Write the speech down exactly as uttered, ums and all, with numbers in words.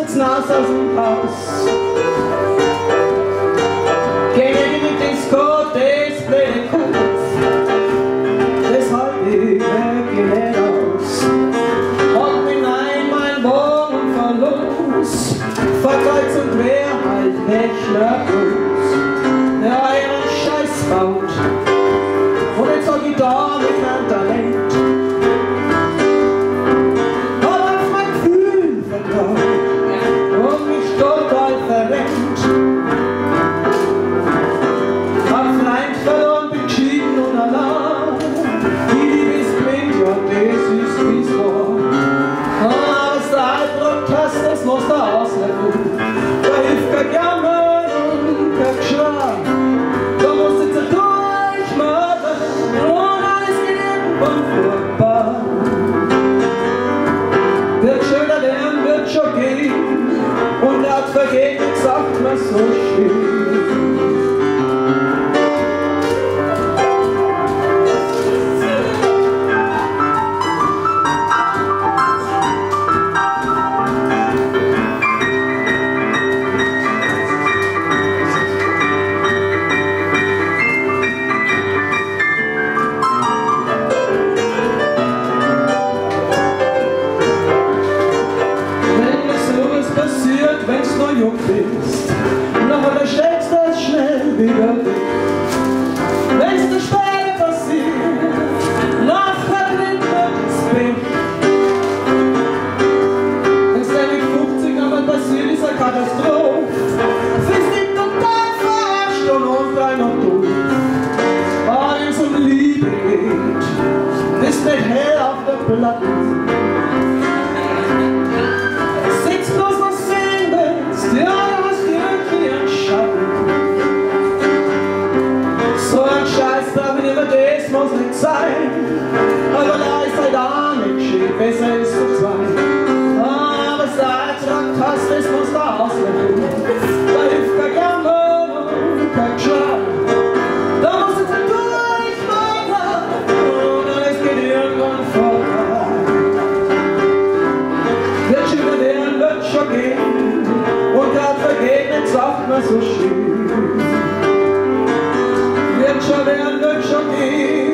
sitzt nass aus dem Haus. Geh nicht in die Disco, das blöde Kopf, das halt ich weg nicht aus. Und bin ein mein Wohn verlos, verkreuzt und quer halt weg nach uns. Der einen Scheiß baut, und jetzt sag ich da mit meinem Talent. Hab auf mein Gefühl vertraut und mich total verrennt. Hab Freund verloren, bin geschieden und allein. Die Liebe ist blind, ja, das ist wie's war. Ah, was der Albtraum hast, das muss der ausleben. Da hilft kein Jammer und kein Geschrei. Da musst du jetzt durchmachen und alles geht irgendwann vorbei. Wird schöner werden, wird schon gehen und laut vergeben sagt man so schön. Wenn's noch jung bist, nachher steckst das schnell wieder weg. Wenn's dir später passiert, nachher bringt das Pech. Wenn's dir mit fünfzig einmal passiert, ist eine Katastrophe. Fühlst dich total verarscht und unter einer doof. Aber wenn's um Liebe geht, ist nicht hell auf der Platte. Das muss nicht sein, aber da ist halt auch nicht schön, besser ist zu zweit. Aber seit du hast, das muss da ausleben. Da hilft kein Jammer und kein Geschrei. Da musst du jetzt durchmachen und alles geht irgendwann vorbei. Wird schon über den, wird schon gehen und grad vergeben, sagt man so schön. Wird schon werden, wird schon gehen.